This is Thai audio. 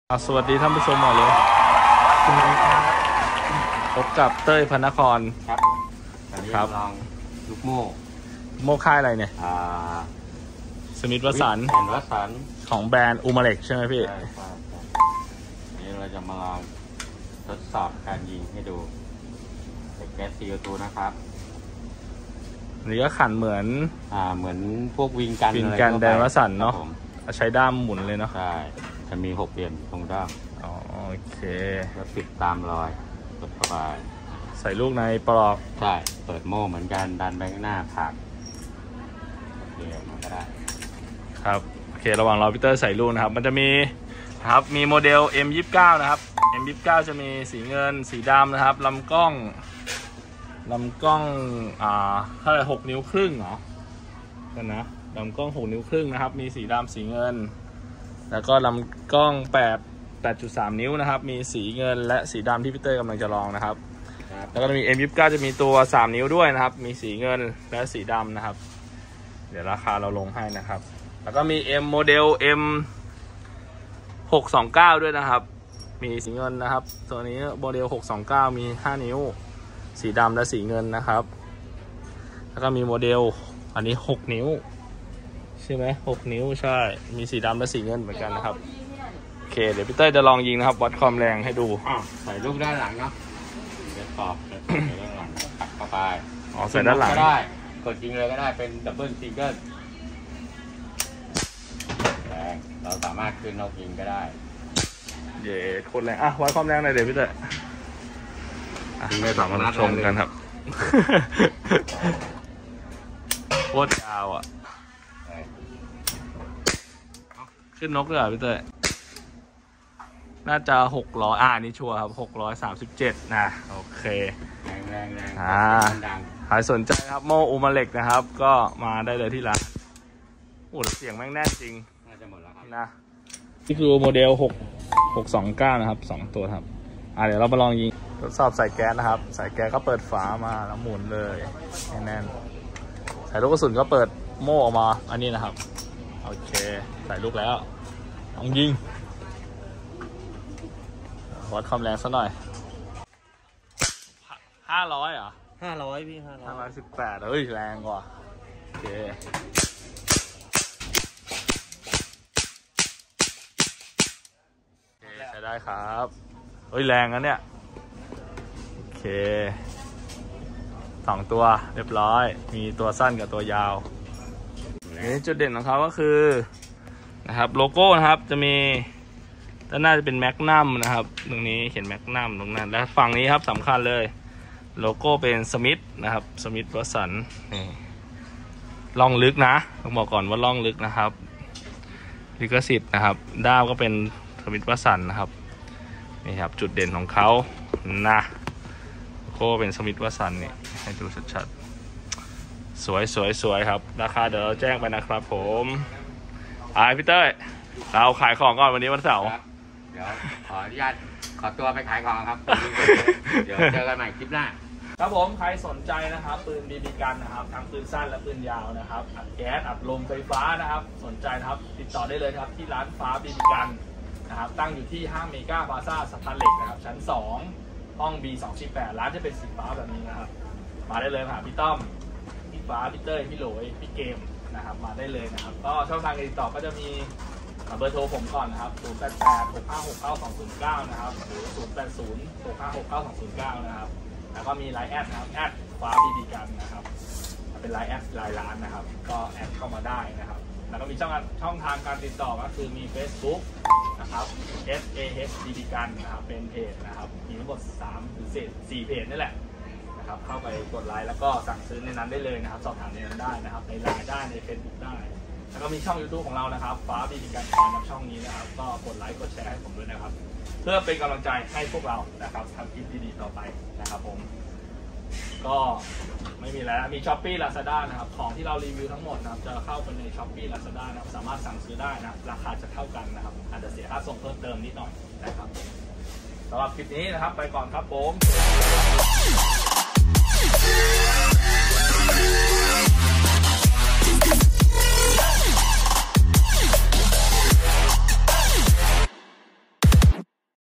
สวัสดีท่านผู้ชมหมดเลยพบกับเต้ยพนครครับตอนนี้ลองลูกโม่ค่ายอะไรเนี่ยสมิธวสันต์ของแบรนด์อูมาเล็กใช่ไหมพี่ใช่นี่เราจะมาลองทดสอบการยิงให้ดูใส่แก๊ส CO2 นะครับนี่ก็ขันเหมือนพวกวิงกันแบรนด์วสันต์เนาะใช้ด้ามหมุนเลยเนาะใช่จะมี6เหลี่ยมตรงด้ามโอเคแล้วปิดตามรอยกดเข้าไปใส่ลูกในปลอกใช่เปิดโม่เหมือนกันดันไปข้างหน้าผลักโอเคมันก็ได้ครับโอเคระหว่างรอพีเตอร์ใส่ลูกนะครับมันจะมีมีโมเดล M29 นะครับ M29 จะมีสีเงินสีดำนะครับลำกล้องเท่าไหร่6 นิ้วครึ่งเหรอกันนะลำกล้อง6 นิ้วครึ่งนะครับมีสีดำสีเงินแล้วก็ลำกล้อง 8.3 นิ้วนะครับมีสีเงินและสีดำที่พีเตอร์กำลังจะลองนะครับแล้วก็จะมี M29 จะมีตัว3 นิ้วด้วยนะครับมีสีเงินและสีดำนะครับเดี๋ยวราคาเราลงให้นะครับแล้วก็มี โมเดล M629 ด้วยนะครับมีสีเงินนะครับตัวนี้โมเดล629มี5 นิ้วสีดำและสีเงินนะครับแล้วก็มีโมเดลอันนี้6 นิ้วใช่ไหม6 นิ้วใช่มีสีดำและสีเงินเหมือนกันนะครับโอเคเดี๋ยวพี่เต้ยจะลองยิงนะครับวัดความแรงให้ดูใส่ลูกด้านหลังเนาะเดี๋ยวตอบใส่ด้านหลังตัดเข้าไปใส่ด้านหลังก็ได้กดยิงเลยก็ได้เป็นดับเบิลซิงเกิลแรงเราสามารถขึ้นนกยิงก็ได้เย้โคตรแรงวัดความแรงหน่อยเดี๋ยวพี่เต้ยไม่สามารถชมกันครับโคตรยาวขึ้นนกเลยพี่เต้ยน่าจะ600นี่ชัวร์ครับ637นะโอเคแรงใครสนใจครับโมอูมาเล็กนะครับก็มาได้เลยที่ร้านเสียงแม่งแน่จริงน่าจะหมดแล้วครับนะนี่คือโมเดล629นะครับ2 ตัวครับเดี๋ยวเรามาลองยิงทดสอบใส่แก๊สนะครับใส่แก๊สก็เปิดฝามาแล้วหมุนเลยแน่นใส่ลูกกระสุนก็เปิดโม่ออกมาอันนี้นะครับโอเคใส่ลูกแล้วลองยิงวัดความแรงซะหน่อย500เหรอ 500พี่ 518เฮ้ยแรงกว่าโอเคใช้ได้ครับเฮ้ยแรงนะเนี่ยโอเค2 ตัวเรียบร้อยมีตัวสั้นกับตัวยาวนี่จุดเด่นของเขาก็คือนะครับโลโก้นะครับจะมีด้านหน้าจะเป็นแมกนัมนะครับตรงนี้เขียนแมกนัมตรงนั้นและฝั่งนี้ครับสำคัญเลยโลโก้เป็นสมิธนะครับสมิธวสันต์นี่ล่องลึกนะต้องบอกก่อนว่าล่องลึกนะครับลิขสิทธิ์นะครับด้ามก็เป็นสมิธวสันต์นะครับนี่ครับจุดเด่นของเขานะโลโก้เป็นสมิธวสันต์นี่ให้ดูชัดๆสวยครับราคาเดี๋ยวเราแจ้งไปนะครับผมพี่เต้ยเราขายของก่อนวันนี้วันเสาร์เดี๋ยวขออนุญาตขอตัวไปขายของครับเดี๋ยวเจอกันใหม่คลิปหน้าครับผมใครสนใจนะครับปืนบีบีกันนะครับทั้งปืนสั้นและปืนยาวนะครับอัดแก๊สอัดลมไฟฟ้านะครับสนใจนะครับติดต่อได้เลยครับที่ร้านฟ้าบีบีกันนะครับตั้งอยู่ที่ห้างเมกาพลาซ่าสะพานเหล็กนะครับชั้น2ห้อง B248ร้านจะเป็นสีฟ้าแบบนี้นะครับมาได้เลยหาพี่ต้อมพี่ฟ้าพี่เต้ยพี่โหลยพี่เกมนะครับมาได้เลยนะครับก็ช่องทางการติดต่อก็จะมีเบอร์โทรผมก่อนนะครับ088-656-9209นะครับหรือ080-656-9209นะครับแล้วก็มีไลน์แอดนะครับแอดฟ้าบีบีกันนะครับเป็นไลน์แอดรายร้านนะครับก็แอดเข้ามาได้นะครับแล้วก็มีช่องทางการติดต่อก็คือมี Facebook นะครับ SAHBB กันนะครับเป็นเพจนะครับมีทั้งหมด3 หรือ 4 เพจนี่แหละนะครับเข้าไปกดไลค์แล้วก็สั่งซื้อในนั้นได้เลยนะครับสอบถามในนั้นได้นะครับในไลน์ได้ใน Facebook ได้แล้วก็มีช่อง YouTube ของเรานะครับฟ้าบีบีกันนะครับช่องนี้นะครับก็กดไลค์กดแชร์ให้ผมด้วยนะครับเพื่อเป็นกำลังใจให้พวกเรานะครับทำคลิปดีๆต่อไปนะครับผมก็ไม่มีแล้วมี Shopee Lazada นะครับของที่เรารีวิวทั้งหมดนะครับจะเข้าไปใน Shopee Lazada นะครับสามารถสั่งซื้อได้นะครับราคาจะเท่ากันนะครับอาจจะเสียค่าส่งเพิ่มเติมนิดหน่อยนะครับสำหรับคลิปนี้นะครับไปก่อนครับผม